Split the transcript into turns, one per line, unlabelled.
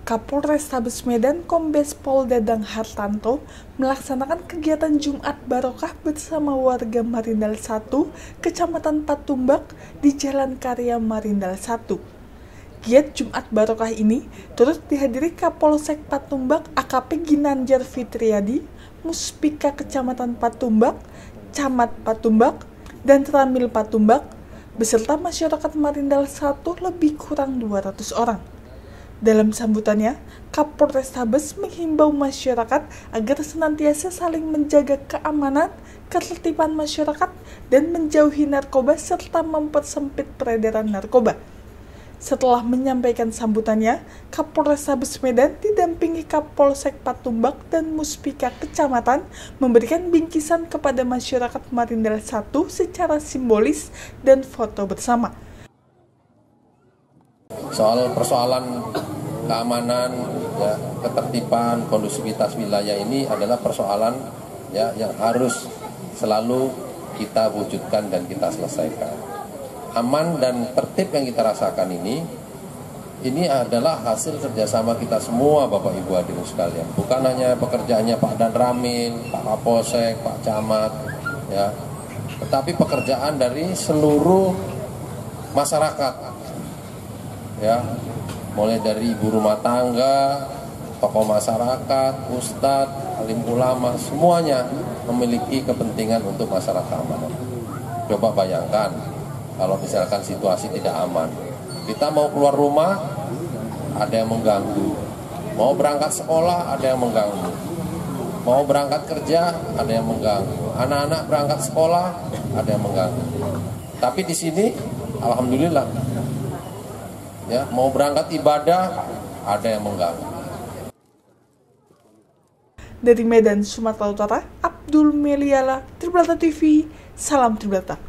Kapolrestabes Medan Kombes Pol Dadang Hartanto melaksanakan kegiatan Jumat Barokah bersama warga Marindal 1, Kecamatan Patumbak di Jalan Karya Marindal 1. Giat Jumat Barokah ini turut dihadiri Kapolsek Patumbak AKP Ginanjar Fitriadi, Muspika Kecamatan Patumbak, Camat Patumbak, dan Ramil Patumbak, beserta masyarakat Marindal 1 lebih kurang 200 orang. Dalam sambutannya, Kapolrestabes menghimbau masyarakat agar senantiasa saling menjaga keamanan, ketertiban masyarakat, dan menjauhi narkoba serta mempersempit peredaran narkoba. Setelah menyampaikan sambutannya, Kapolrestabes Medan didampingi Kapolsek Patumbak dan Muspika Kecamatan memberikan bingkisan kepada masyarakat Marindal 1 secara simbolis dan foto bersama.
Soal persoalan keamanan, ya, ketertiban, kondusivitas wilayah ini adalah persoalan ya yang harus selalu kita wujudkan dan kita selesaikan. Aman dan tertib yang kita rasakan ini adalah hasil kerjasama kita semua, Bapak Ibu hadirin sekalian. Bukan hanya pekerjaannya Pak Dan Ramil, Pak Kapolsek, Pak Camat, ya, tetapi pekerjaan dari seluruh masyarakat, ya, mulai dari ibu rumah tangga, tokoh masyarakat, ustadz, alim ulama, semuanya memiliki kepentingan untuk masalah keamanan. Coba bayangkan kalau misalkan situasi tidak aman, kita mau keluar rumah ada yang mengganggu, mau berangkat sekolah ada yang mengganggu, mau berangkat kerja ada yang mengganggu, anak-anak berangkat sekolah ada yang mengganggu. Tapi di sini alhamdulillah, ya, mau berangkat ibadah ada yang mengganggu.
Dari Medan, Sumatera Utara, Abdul Meliala, Tribrata TV, salam Tribrata.